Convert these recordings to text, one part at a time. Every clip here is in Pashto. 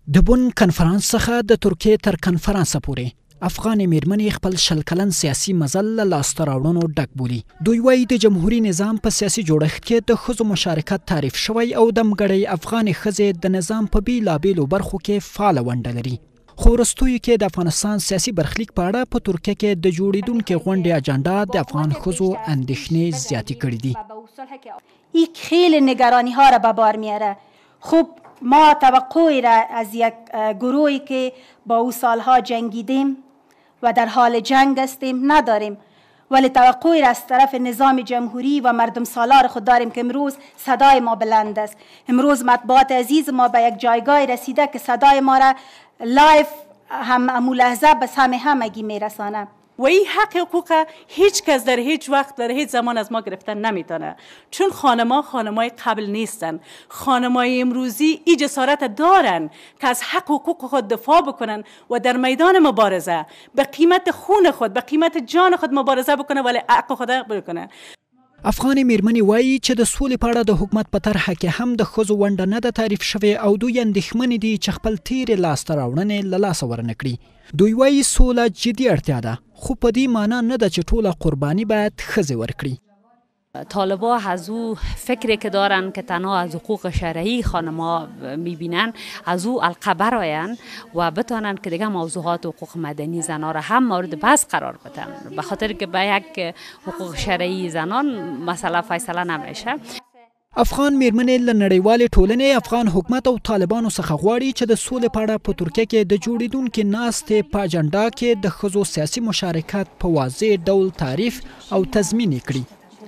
د بون کنفرانس څخه د ترکیې تر کنفرانس پورې افغان میرمنې خپل شل کلن سیاسي مزل له لاسته راوړنو ډک بولي. دوی وایي د جمهوري نظام په سیاسي جوړښت کې د ښځو مشارکت تعریف شوی او د مګړۍ افغانې ښځې د نظام په بیلابیلو برخو کې فعاله ونډه لري. خو وروستیو کې د افغانستان سیاسي برخلیک په اړه په ترکیه کې د جوړېدونکې غونډې اجنډا د افغان ښځو اندېښنې زیاتې کړي دي. یک خیلی نگرانی ها را به بار میاره. خب ما توقعی را از یک گروهی که با او سالها جنگیدیم و در حال جنگ هستیم نداریم، ولی توقعی را از طرف نظام جمهوری و مردم سالار خود داریم که امروز صدای ما بلند است. امروز مطبوعات عزیز ما به یک جایگاه رسیده که صدای ما را لایف هم لحظه به سهم همگی میرسانه. و این حق حقوق هیچ کس در هیچ وقت در هیچ زمان از ما گرفتن نمیتونه، چون خانمای قبل نیستن. خانمای امروزی این جسارت دارن که از حق حقوق خود دفاع بکنن و در میدان مبارزه به قیمت خون خود، به قیمت جان خود مبارزه بکنه، ولی حق خود بکنه. افغان میرمنې وایي چې د سولې په اړه د حکومت په طرحه کې هم د ښځو ونډه نه ده تعریف شوې او دوی اندېښمنې دي چې خپل تیرې لاسته راوړنې له لاسه ورنه کړي. دوی وایي سوله جدي اړتیا ده، خو په دې معنا نه ده چې ټوله قرباني باید ښځې ورکړي. طالبا از او فکری که دارن که تنها از حقوق شرعی خانم‌ها میبینن از او القبر آین و بتانن که دیگه موضوعات حقوق مدنی زنان را هم مورد بحث قرار بدن، به خاطر که به یک حقوق شرعی زنان مسئله فیصله نمیشه. افغان میرمنې له نړیوالې ټولنې، افغان حکومت او طالبانو څخه غواړي چې د سولې په اړه په ترکیه کې د جوړېدونکې ناستې په اجنډا کې د ښځو سیاسي مشارکت په واضح ډول تعریف او تضمین کړي.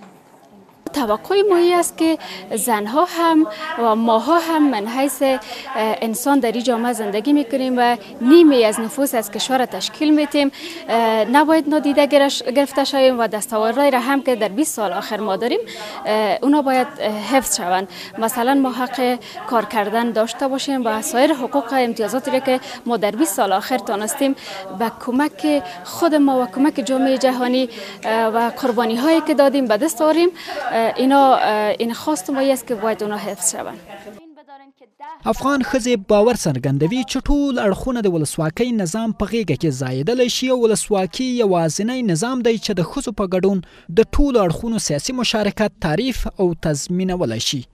توقع ما است که زنها هم و ماها هم من حیث انسان در این جامعه زندگی میکنیم و نیمی از نفوس از کشور تشکیل میتیم، نباید نادیده گرفته شویم و دستاوردهایی را هم که در 20 سال آخر ما داریم اونا باید حفظ شوند. مثلا ما حق کار کردن داشته باشیم و سایر حقوق و امتیازاتی را که ما در 20 سال آخر تانستیم با کمک خود ما و کمک جامعه جهانی و قربانی هایی که دادیم به دست آوریم. این خواست ما است که باید اونا حفظ شوند. افغان ښځې باور څرګندوي چې ټول اړخونه د ولسواکۍ نظام په غېږه کې ځایېدلی شي او ولسواکي یوازینی نظام دی چې د ښځو په ګډون د ټولو اړخونو سیاسي مشارکت تعریف او تضمینولی شي.